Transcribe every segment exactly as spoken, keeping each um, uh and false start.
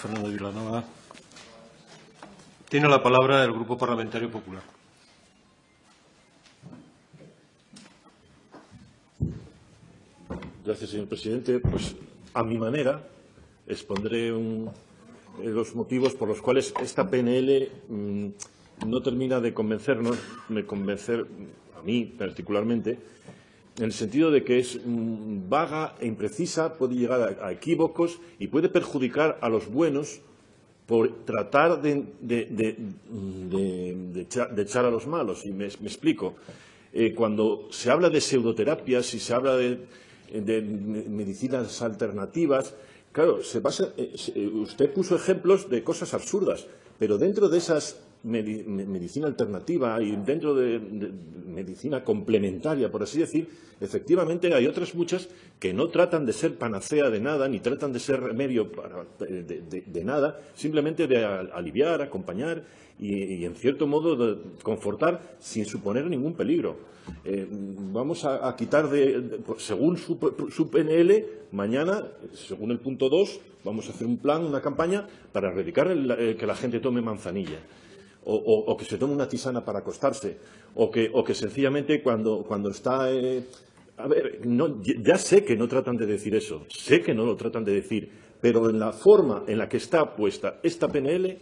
Fernando Vilanova. Tiene la palabra el Grupo Parlamentario Popular. Gracias, señor presidente. Pues, a mi manera, expondré un, eh, los motivos por los cuales esta P N L mmm, no termina de convencernos, de convencer a mí particularmente, en el sentido de que es mmm, vaga e imprecisa, puede llegar a, a equívocos y puede perjudicar a los buenos por tratar de, de, de, de, de, echar, de echar a los malos. Y me, me explico. Eh, cuando se habla de pseudoterapias y se habla de, de medicinas alternativas, claro, se basa, eh, usted puso ejemplos de cosas absurdas, pero dentro de esas medi, medicina alternativa y dentro de, de medicina complementaria, por así decir, efectivamente hay otras muchas que no tratan de ser panacea de nada, ni tratan de ser remedio para, de, de, de nada, simplemente de aliviar, acompañar y, y en cierto modo, de confortar sin suponer ningún peligro. Eh, vamos a, a quitar, de, de, según su, su P N L, mañana, según el punto dos, vamos a hacer un plan, una campaña para erradicar el, el que la gente tome manzanilla. O, o, o que se tome una tisana para acostarse, o que, o que sencillamente cuando, cuando está... Eh, a ver, no, ya sé que no tratan de decir eso, sé que no lo tratan de decir, pero en la forma en la que está puesta esta P N L,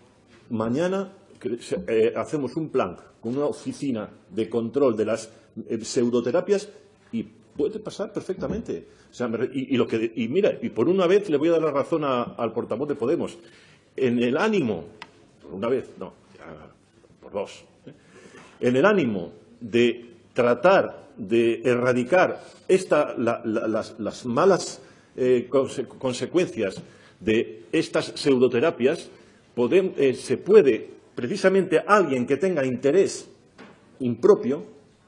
mañana eh, hacemos un plan con una oficina de control de las eh, pseudoterapias y puede pasar perfectamente. O sea, y, y, lo que, y mira, y por una vez le voy a dar la razón a, al portavoz de Podemos. En el ánimo, por una vez, no, por dos, ¿eh? En el ánimo de tratar de erradicar esta, la, la, las, las malas eh, conse consecuencias de estas pseudoterapias, podemos, eh, se puede, precisamente alguien que tenga interés impropio,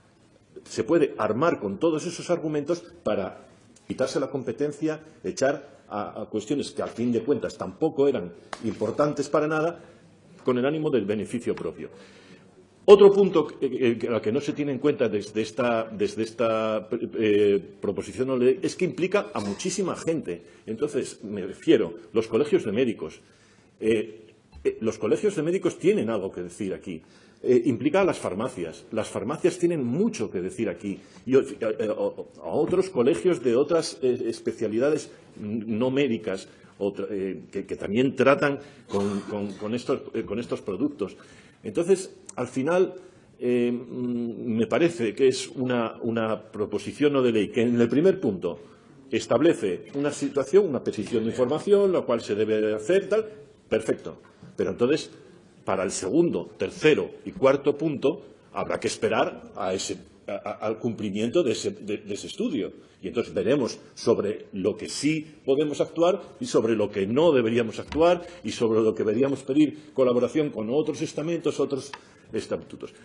se puede armar con todos esos argumentos para quitarse la competencia, echar a, a cuestiones que, al fin de cuentas, tampoco eran importantes para nada, con el ánimo del beneficio propio. Otro punto que, que, que no se tiene en cuenta desde esta, desde esta eh, proposición de ley es que implica a muchísima gente. Entonces, me refiero, los colegios de médicos. Eh, eh, los colegios de médicos tienen algo que decir aquí. Eh, implica a las farmacias. Las farmacias tienen mucho que decir aquí. Y a, a, a otros colegios de otras eh, especialidades no médicas otra, eh, que, que también tratan con, con, con, estos, eh, con estos productos. Entonces, al final, eh, me parece que es una, una proposición no de ley que en el primer punto establece una situación, una petición de información, la cual se debe hacer, tal, perfecto. Pero entonces, para el segundo, tercero y cuarto punto, habrá que esperar a ese, a, al cumplimiento de ese, de, de ese estudio. Y entonces veremos sobre lo que sí podemos actuar y sobre lo que no deberíamos actuar y sobre lo que deberíamos pedir colaboración con otros estamentos, otros estatutos.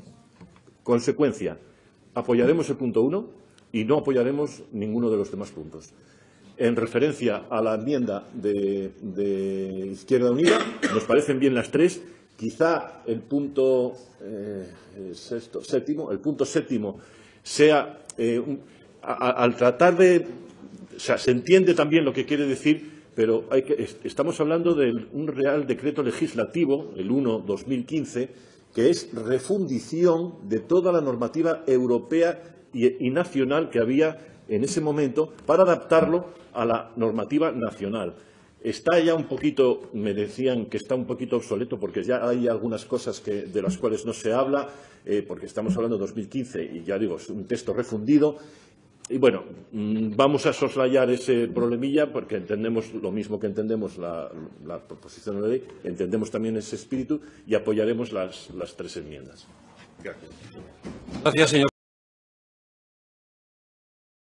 Consecuencia, apoyaremos el punto uno y no apoyaremos ninguno de los demás puntos. En referencia a la enmienda de, de Izquierda Unida, nos parecen bien las tres. Quizá el punto eh, sexto, séptimo, el punto séptimo sea eh, un, a, al tratar de, o sea, se entiende también lo que quiere decir, pero hay que, estamos hablando de un Real Decreto Legislativo, el uno barra dos mil quince, que es refundición de toda la normativa europea y, y nacional que había en ese momento para adaptarlo a la normativa nacional. Está ya un poquito, me decían que está un poquito obsoleto porque ya hay algunas cosas que, de las cuales no se habla, eh, porque estamos hablando de dos mil quince y ya digo, es un texto refundido. Y bueno, vamos a soslayar ese problemilla porque entendemos lo mismo que entendemos la, la proposición de ley, entendemos también ese espíritu y apoyaremos las, las tres enmiendas. Gracias. Gracias, señor.